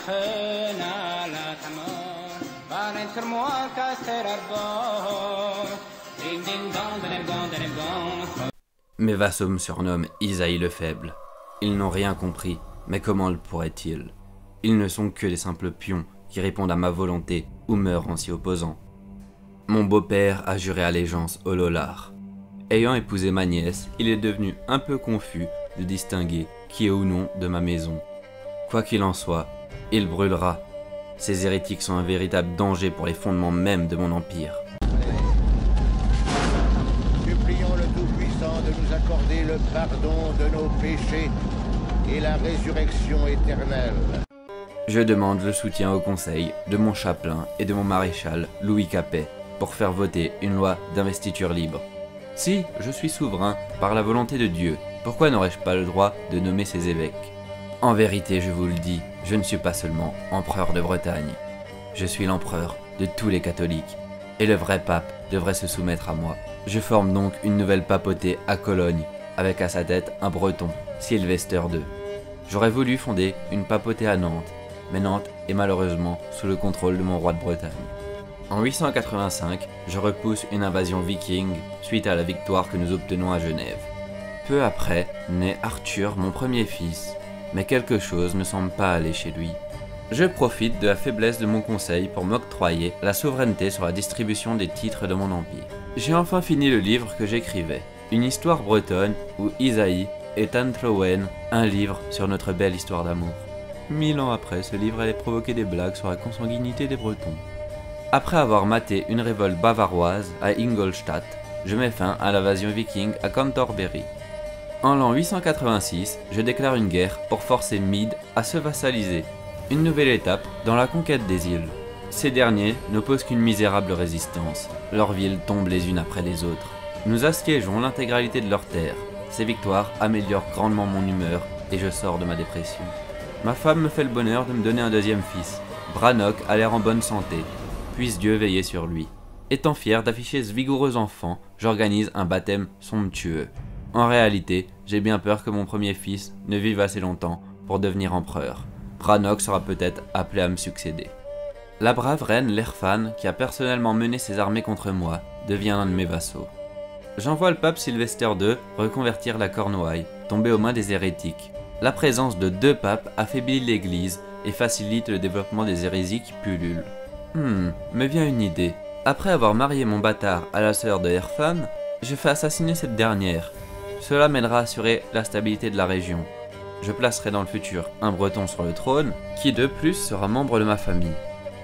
Mes vassaux me surnomment Isaïe le Faible. Ils n'ont rien compris, mais comment le pourraient-ils? Ils ne sont que des simples pions qui répondent à ma volonté ou meurent en s'y opposant. Mon beau-père a juré allégeance au Lollard. Ayant épousé ma nièce, il est devenu un peu confus de distinguer qui est ou non de ma maison. Quoi qu'il en soit, il brûlera. Ces hérétiques sont un véritable danger pour les fondements mêmes de mon empire. Supplions le Tout-Puissant de nous accorder le pardon de nos péchés et la résurrection éternelle. Je demande le soutien au conseil de mon chapelain et de mon maréchal Louis Capet pour faire voter une loi d'investiture libre. Si je suis souverain par la volonté de Dieu, pourquoi n'aurais-je pas le droit de nommer ses évêques? En vérité, je vous le dis, je ne suis pas seulement empereur de Bretagne. Je suis l'empereur de tous les catholiques, et le vrai pape devrait se soumettre à moi. Je forme donc une nouvelle papauté à Cologne, avec à sa tête un breton, Sylvester II. J'aurais voulu fonder une papauté à Nantes, mais Nantes est malheureusement sous le contrôle de mon roi de Bretagne. En 885, je repousse une invasion viking suite à la victoire que nous obtenons à Genève. Peu après, naît Arthur, mon premier fils, mais quelque chose ne semble pas aller chez lui. Je profite de la faiblesse de mon conseil pour m'octroyer la souveraineté sur la distribution des titres de mon empire. J'ai enfin fini le livre que j'écrivais, une histoire bretonne où Isaïe est Antlowen, un livre sur notre belle histoire d'amour. 1000 ans après, ce livre allait provoquer des blagues sur la consanguinité des Bretons. Après avoir maté une révolte bavaroise à Ingolstadt, je mets fin à l'invasion viking à Canterbury. En l'an 886, je déclare une guerre pour forcer Mede à se vassaliser, une nouvelle étape dans la conquête des îles. Ces derniers n'opposent qu'une misérable résistance, leurs villes tombent les unes après les autres. Nous assiégeons l'intégralité de leurs terres, ces victoires améliorent grandement mon humeur et je sors de ma dépression. Ma femme me fait le bonheur de me donner un deuxième fils. Brannock a l'air en bonne santé, puisse Dieu veiller sur lui. Étant fier d'afficher ce vigoureux enfant, j'organise un baptême somptueux. En réalité, j'ai bien peur que mon premier fils ne vive assez longtemps pour devenir empereur. Brannock sera peut-être appelé à me succéder. La brave reine Lerfan, qui a personnellement mené ses armées contre moi, devient un de mes vassaux. J'envoie le pape Sylvester II reconvertir la Cornouaille, tombée aux mains des hérétiques. La présence de 2 papes affaiblit l'église et facilite le développement des hérésies qui pullulent. Me vient une idée. Après avoir marié mon bâtard à la sœur de Lerfan, je fais assassiner cette dernière. Cela m'aidera à assurer la stabilité de la région. Je placerai dans le futur un breton sur le trône, qui de plus sera membre de ma famille.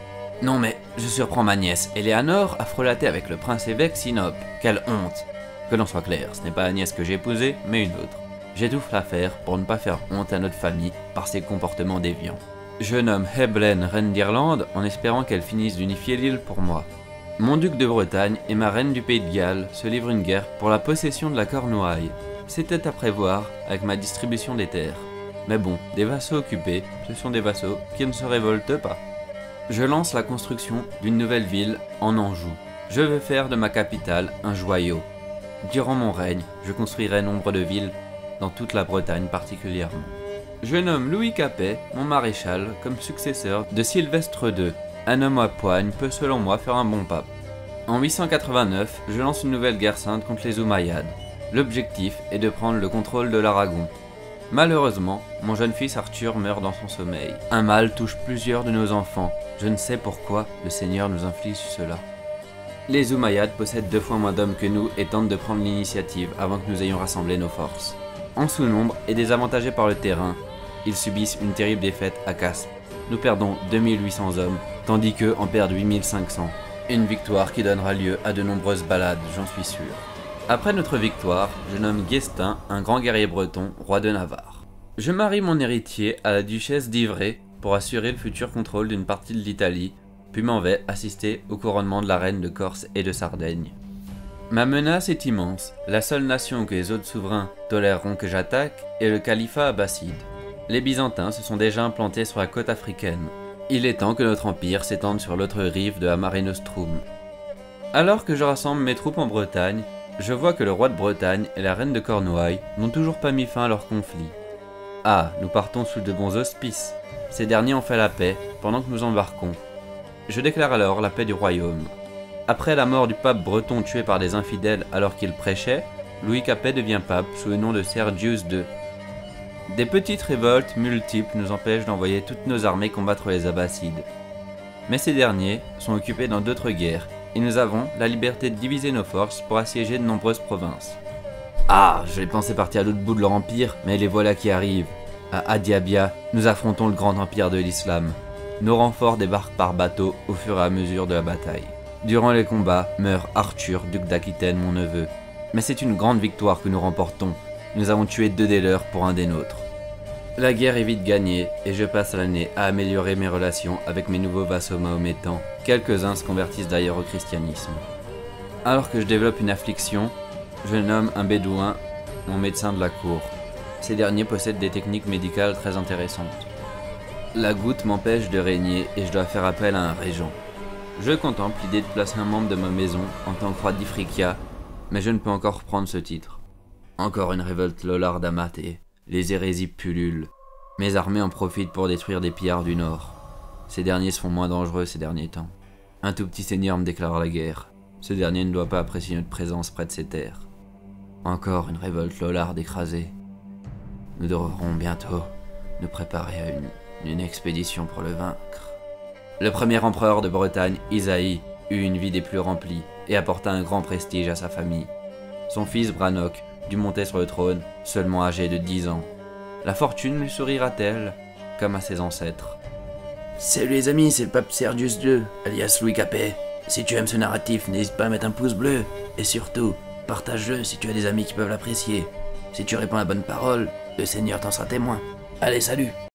Non mais, je surprends ma nièce, Eleanor, à frelater avec le prince évêque Sinope. Quelle honte! Que l'on soit clair, ce n'est pas la nièce que j'ai épousée, mais une autre. J'étouffe l'affaire pour ne pas faire honte à notre famille par ses comportements déviants. Je nomme Heblen reine d'Irlande en espérant qu'elle finisse d'unifier l'île pour moi. Mon duc de Bretagne et ma reine du Pays de Galles se livrent une guerre pour la possession de la Cornouaille. C'était à prévoir avec ma distribution des terres. Mais bon, des vassaux occupés, ce sont des vassaux qui ne se révoltent pas. Je lance la construction d'une nouvelle ville en Anjou. Je veux faire de ma capitale un joyau. Durant mon règne, je construirai nombre de villes, dans toute la Bretagne particulièrement. Je nomme Louis Capet, mon maréchal, comme successeur de Sylvestre II. Un homme à poigne peut selon moi faire un bon pape. En 889, je lance une nouvelle guerre sainte contre les Omeyyades. L'objectif est de prendre le contrôle de l'Aragon. Malheureusement, mon jeune fils Arthur meurt dans son sommeil. Un mal touche plusieurs de nos enfants. Je ne sais pourquoi le Seigneur nous inflige cela. Les Omeyyades possèdent 2 fois moins d'hommes que nous et tentent de prendre l'initiative avant que nous ayons rassemblé nos forces. En sous-nombre et désavantagés par le terrain, ils subissent une terrible défaite à Castres. Nous perdons 2800 hommes, tandis qu'eux en perdent 8500. Une victoire qui donnera lieu à de nombreuses ballades, j'en suis sûr. Après notre victoire, je nomme Guestin, un grand guerrier breton, roi de Navarre. Je marie mon héritier à la duchesse d'Ivray pour assurer le futur contrôle d'une partie de l'Italie, puis m'en vais assister au couronnement de la reine de Corse et de Sardaigne. Ma menace est immense, la seule nation que les autres souverains toléreront que j'attaque est le califat abbasside. Les Byzantins se sont déjà implantés sur la côte africaine. Il est temps que notre empire s'étende sur l'autre rive de la Mare Nostrum. Alors que je rassemble mes troupes en Bretagne, je vois que le roi de Bretagne et la reine de Cornouailles n'ont toujours pas mis fin à leur conflit. Ah, nous partons sous de bons auspices. Ces derniers ont fait la paix pendant que nous embarquons. Je déclare alors la paix du royaume. Après la mort du pape breton tué par des infidèles alors qu'il prêchait, Louis Capet devient pape sous le nom de Sergius II. Des petites révoltes multiples nous empêchent d'envoyer toutes nos armées combattre les Abbassides. Mais ces derniers sont occupés dans d'autres guerres, et nous avons la liberté de diviser nos forces pour assiéger de nombreuses provinces. Ah, je vais penser partir à l'autre bout de leur empire, mais les voilà qui arrivent. À Adiabia, nous affrontons le grand empire de l'islam. Nos renforts débarquent par bateau au fur et à mesure de la bataille. Durant les combats, meurt Arthur, duc d'Aquitaine, mon neveu. Mais c'est une grande victoire que nous remportons. Nous avons tué 2 des leurs pour un des nôtres. La guerre est vite gagnée, et je passe l'année à améliorer mes relations avec mes nouveaux vassaux mahométans. Quelques-uns se convertissent d'ailleurs au christianisme. Alors que je développe une affliction, je nomme un bédouin mon médecin de la cour. Ces derniers possèdent des techniques médicales très intéressantes. La goutte m'empêche de régner et je dois faire appel à un régent. Je contemple l'idée de placer un membre de ma maison en tant que roi d'Ifriqiya, mais je ne peux encore prendre ce titre. Encore une révolte lollarde à mater, les hérésies pullulent. Mes armées en profitent pour détruire des pillards du nord. Ces derniers se font moins dangereux ces derniers temps. Un tout petit seigneur me déclare la guerre. Ce dernier ne doit pas apprécier notre présence près de ses terres. Encore une révolte lollarde écrasée. Nous devrons bientôt nous préparer à une expédition pour le vaincre. Le premier empereur de Bretagne, Isaïe, eut une vie des plus remplies et apporta un grand prestige à sa famille. Son fils Branok dut monter sur le trône, seulement âgé de 10 ans. La fortune lui sourira-t-elle, comme à ses ancêtres? Salut les amis, c'est le pape Sergius II, alias Louis Capet. Si tu aimes ce narratif, n'hésite pas à mettre un pouce bleu. Et surtout, partage-le si tu as des amis qui peuvent l'apprécier. Si tu réponds à la bonne parole, le Seigneur t'en sera témoin. Allez, salut!